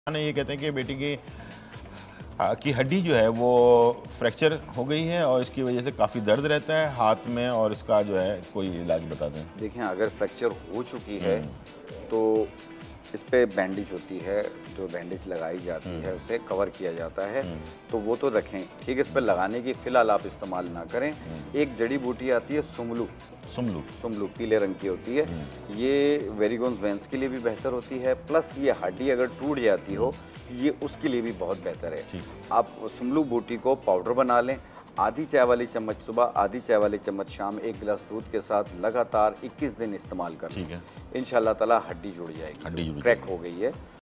ये कहते हैं कि बेटी की हड्डी जो है वो फ्रैक्चर हो गई है और इसकी वजह से काफ़ी दर्द रहता है हाथ में और इसका जो है कोई इलाज बता दें। देखें, अगर फ्रैक्चर हो चुकी है तो इस पे बैंडेज होती है, जो बैंडेज लगाई जाती है उसे कवर किया जाता है, तो वो तो रखें ठीक है। इस पर लगाने की फ़िलहाल आप इस्तेमाल ना करें। एक जड़ी बूटी आती है सुमलू, सुमलू पीले रंग की होती है। ये वेरिगोन्स वेंस के लिए भी बेहतर होती है, प्लस ये हड्डी अगर टूट जाती हो ये उसके लिए भी बहुत बेहतर है। आप सुमलू बूटी को पाउडर बना लें, आधी चाय वाली चम्मच सुबह, आधी चाय वाली चम्मच शाम, 1 गिलास दूध के साथ लगातार 21 दिन इस्तेमाल करें। इंशाल्लाह ताला हड्डी जुड़ जाएगी, क्रैक हो गई है